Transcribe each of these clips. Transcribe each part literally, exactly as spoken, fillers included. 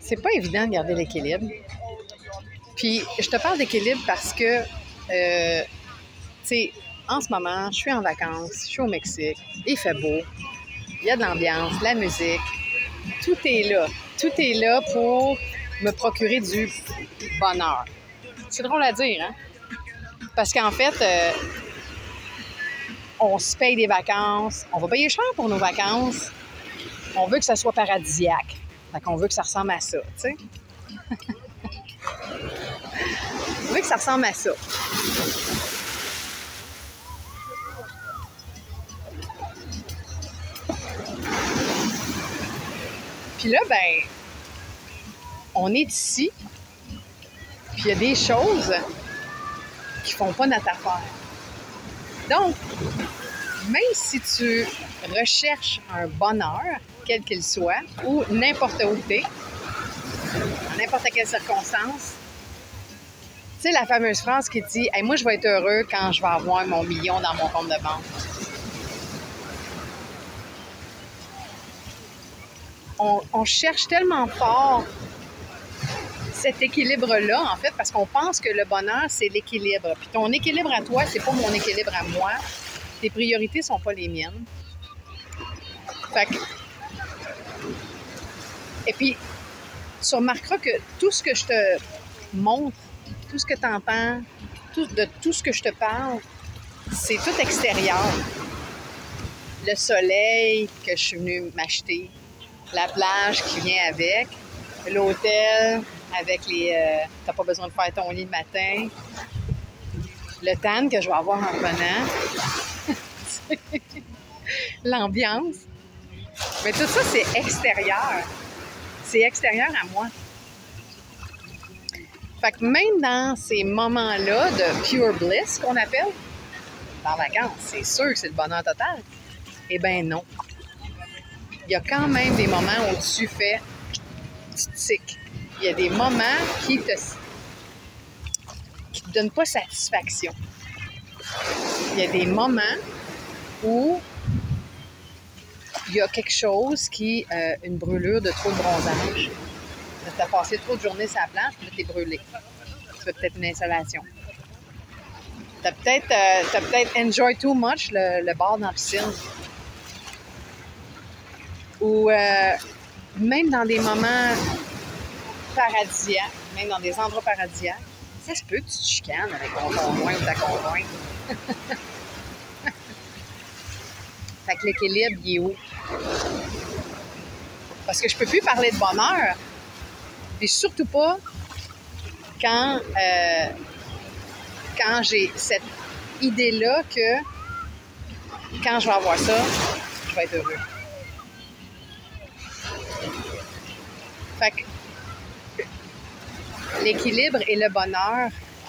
c'est pas évident de garder l'équilibre. Puis, je te parle d'équilibre parce que, euh, tu sais, en ce moment, je suis en vacances, je suis au Mexique, il fait beau, il y a de l'ambiance, la musique, tout est là. Tout est là pour me procurer du bonheur. C'est drôle à dire, hein? Parce qu'en fait, euh, on se paye des vacances, on va payer cher pour nos vacances, on veut que ça soit paradisiaque. Fait qu'on veut que ça ressemble à ça, tu sais. On veut que ça ressemble à ça. Puis là, ben, on est ici, puis il y a des choses qui font pas notre affaire. Donc, même si tu recherches un bonheur, quel qu'il soit, ou n'importe où tu es, dans n'importe quelle circonstance, tu sais, la fameuse phrase qui dit hey, « Moi, je vais être heureux quand je vais avoir mon million dans mon compte de banque. » On, on cherche tellement fort cet équilibre-là, en fait, parce qu'on pense que le bonheur, c'est l'équilibre. Puis ton équilibre à toi, c'est pas mon équilibre à moi. Tes priorités sont pas les miennes. Fait que... Et puis, tu remarqueras que tout ce que je te montre, tout ce que tu entends, tout, de tout ce que je te parle, c'est tout extérieur. Le soleil que je suis venue m'acheter, la plage qui vient avec, l'hôtel avec les... Euh, t'as pas besoin de faire ton lit le matin, le tan que je vais avoir en revenant, l'ambiance. Mais tout ça, c'est extérieur. C'est extérieur à moi. Fait que même dans ces moments-là de pure bliss qu'on appelle, en vacances, c'est sûr que c'est le bonheur total. Eh bien non. Il y a quand même des moments où tu fais, tu tiques. Il y a des moments qui te, qui te donnent pas satisfaction. Il y a des moments où il y a quelque chose qui, euh, une brûlure de trop de bronzage. Tu as passé trop de journées sur la plage, puis là, tu es brûlé. Tu veux peut-être une installation. Tu as peut-être euh, t'as peut-être enjoy too much le, le bar dans la piscine. Ou euh, même dans des moments paradisiaques, même dans des endroits paradisiaques, ça se peut que tu te chicanes avec ton conjoint ou ta conjointe. Fait que l'équilibre, il est où? Parce que je peux plus parler de bonheur, et surtout pas quand, euh, quand j'ai cette idée-là que quand je vais avoir ça, je vais être heureux. Fait que l'équilibre et le bonheur,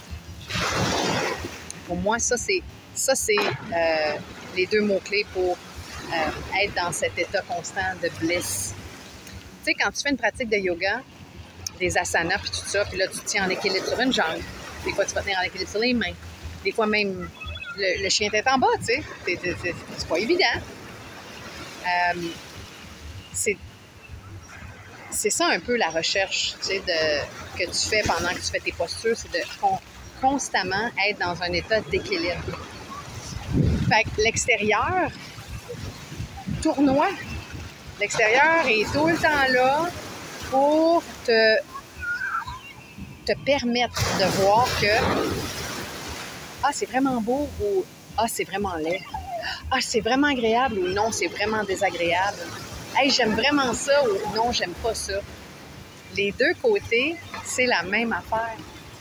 pour moi, ça, c'est ça, c'est euh, les deux mots-clés pour euh, être dans cet état constant de bliss. Tu sais, quand tu fais une pratique de yoga, des asanas, puis tout ça, puis là, tu te tiens en équilibre sur une jambe. Des fois, tu vas tenir en équilibre sur les mains. Des fois, même, le, le chien tête en bas, tu sais. C'est, c'est, c'est pas évident. Euh, c'est, c'est ça un peu la recherche, tu sais, de, que tu fais pendant que tu fais tes postures, c'est de con, constamment être dans un état d'équilibre. Fait que l'extérieur, tournoie. L'extérieur est tout le temps là pour te, te permettre de voir que ah, c'est vraiment beau ou ah, c'est vraiment laid. Ah, c'est vraiment agréable ou non, c'est vraiment désagréable. Hey, j'aime vraiment ça ou non, j'aime pas ça. Les deux côtés, c'est la même affaire.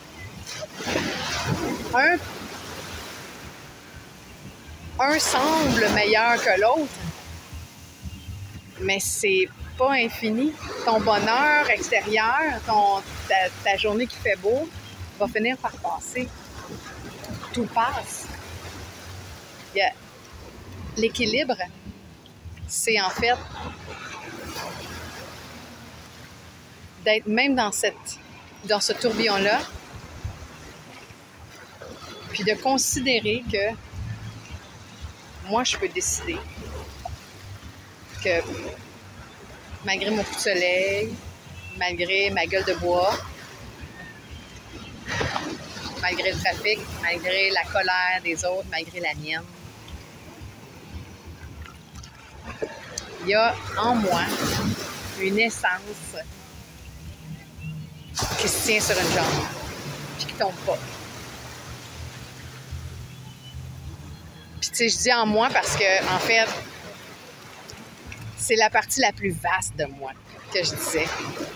Un, un semble meilleur que l'autre, mais c'est pas infini. Ton bonheur extérieur, ton, ta, ta journée qui fait beau, va finir par passer. Tout passe. Il y a l'équilibre, c'est en fait d'être même dans, cette, dans ce tourbillon-là, puis de considérer que moi, je peux décider que malgré mon coup de soleil, malgré ma gueule de bois, malgré le trafic, malgré la colère des autres, malgré la mienne. Il y a en moi une essence qui se tient sur une jambe, puis qui tombe pas. Puis tu sais, je dis en moi parce que, en fait, c'est la partie la plus vaste de moi que je disais.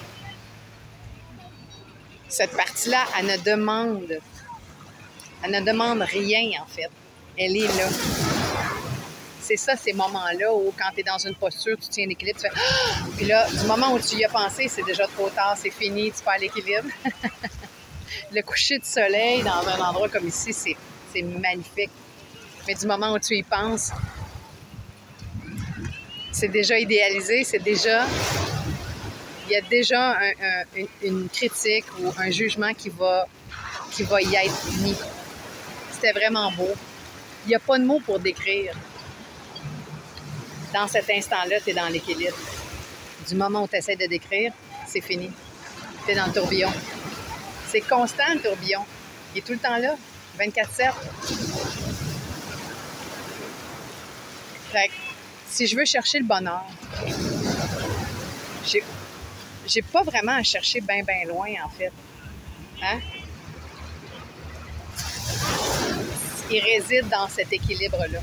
Cette partie-là, elle ne demande, elle ne demande rien, en fait. Elle est là. C'est ça, ces moments-là où, quand tu es dans une posture, tu tiens l'équilibre, tu fais ah! Puis là, du moment où tu y as pensé, c'est déjà trop tard, c'est fini, tu perds l'équilibre. Le coucher du soleil dans un endroit comme ici, c'est, c'est magnifique. Mais du moment où tu y penses, c'est déjà idéalisé, c'est déjà... Il y a déjà un, un, une, une critique ou un jugement qui va, qui va y être mis. C'était vraiment beau. Il n'y a pas de mots pour décrire. Dans cet instant-là, tu es dans l'équilibre. Du moment où tu essaies de décrire, c'est fini. Tu es dans le tourbillon. C'est constant, le tourbillon. Il est tout le temps là, vingt-quatre sept. Fait que, si je veux chercher le bonheur, j'ai, j'ai pas vraiment à chercher bien, bien loin, en fait. Hein? Il réside dans cet équilibre-là.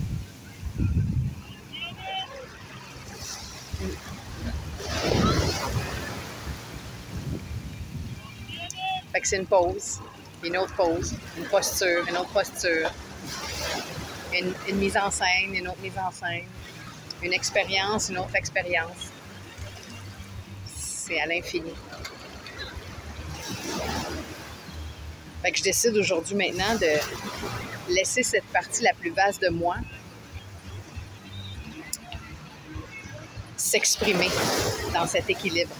Fait que c'est une pause, une autre pause, une posture, une autre posture, une, une mise en scène, une autre mise en scène, une expérience, une autre expérience. C'est à l'infini. Fait que je décide aujourd'hui maintenant de laisser cette partie la plus vaste de moi s'exprimer dans cet équilibre.